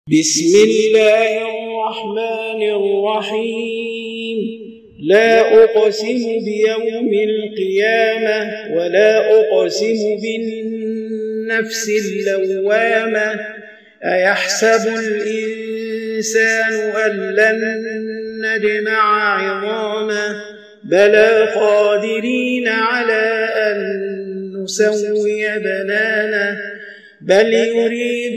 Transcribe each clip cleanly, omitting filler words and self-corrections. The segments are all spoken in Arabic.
بسم الله الرحمن الرحيم. لا أقسم بيوم القيامة ولا أقسم بالنفس اللوامة. أيحسب الإنسان أن لن نجمع عظامه بلى قادرين على أن نسوي بنانه بل يريد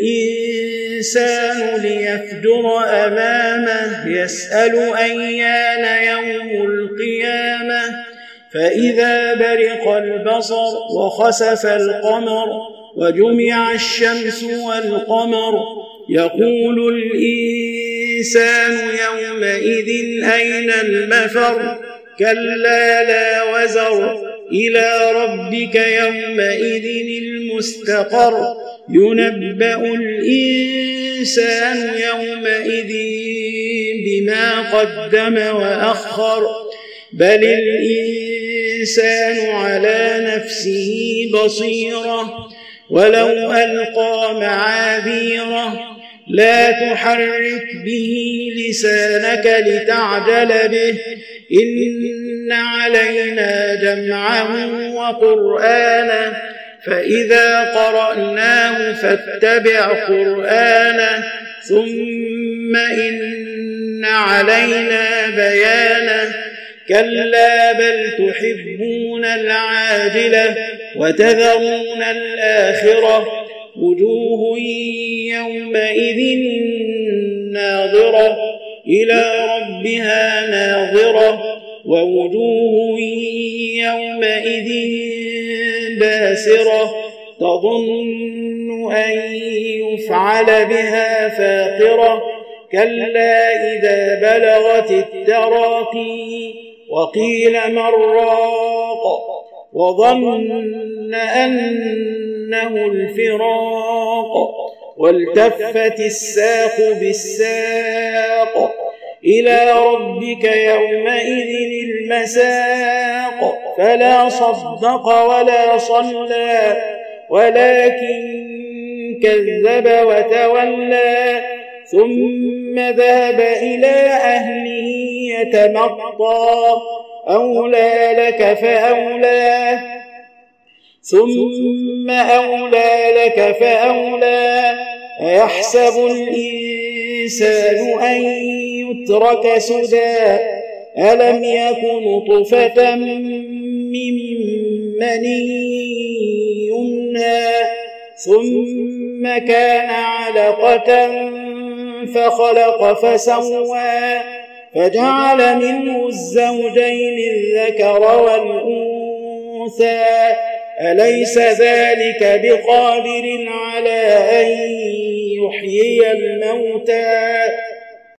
الإنسان ليفجر أمامه يسأل أيان يوم القيامة فإذا برق البصر وخسف القمر وجمع الشمس والقمر يقول الإنسان يومئذ أين المفر كلا لا وزر إلى ربك يومئذ المستقر ينبأ الإنسان يومئذ بما قدم وأخر بل الإنسان على نفسه بصيرة ولو ألقى معاذيره لا تحرك به لسانك لتعجل به إن علينا جمعه وقرآنه فإذا قرأناه فاتبع قرآنه ثم إن علينا بيانه كلا بل تحبون العاجلة وتذرون الآخرة وجوه يومئذ ناظرة إلى ربها ناظرة ووجوه يومئذ باسرة تظن أن يفعل بها فاقرة كلا إذا بلغت التراقي وقيل من راق وظن أنه الفراق والتفت الساق بالساق إلى ربك يومئذ المساق فلا صدق ولا صلى ولكن كذب وتولى ثم ذهب إلى أهله يتمطى أولى لك فأولى ثم أولى لك فأولى أيحسب الإنسان أن يترك سدى ألم يكن نطفة من مني يمنى ثم كان علقة فخلق فسوى فجعل منه الزوجين الذكر والأنثى أليس ذلك بقادر على أن يحيي الموتى